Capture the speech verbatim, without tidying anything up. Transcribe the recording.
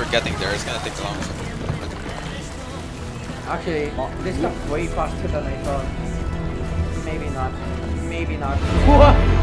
We're getting there. It's gonna take long. Actually, this stuff way faster than I thought. Maybe not. Maybe not. What?